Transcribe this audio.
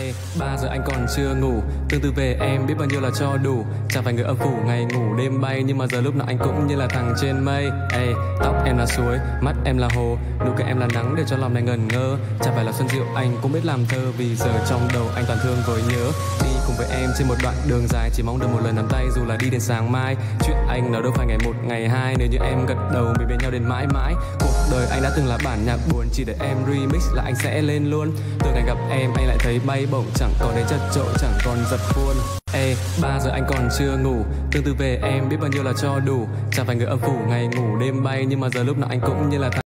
Ê, 3 giờ anh còn chưa ngủ, tương tư về em biết bao nhiêu là cho đủ. Chẳng phải người âm phủ ngày ngủ đêm bay, nhưng mà giờ lúc nào anh cũng như là thằng trên mây. Ê, tóc em là suối, mắt em là hồ, nụ cười em là nắng để cho lòng này ngẩn ngơ. Chẳng phải là xuân diệu anh cũng biết làm thơ, vì giờ trong đầu anh toàn thương với nhớ. Đi cùng với em trên một đoạn đường dài, chỉ mong được một lần nắm tay dù là đi đến sáng mai. Chuyện anh nó đâu phải ngày một ngày hai, nếu như em gật đầu mình bên nhau đến mãi mãi. Cuộc đời anh đã từng là bản nhạc buồn, chỉ để em remix là anh sẽ lên luôn. Từ ngày gặp em anh lại thấy bay bổng, chẳng còn đến chật chội, chẳng còn giật khuôn. Ê, 3 giờ anh còn chưa ngủ, tương tư về em biết bao nhiêu là cho đủ. Chẳng phải người âm phủ ngày ngủ đêm bay, nhưng mà giờ lúc nào anh cũng như là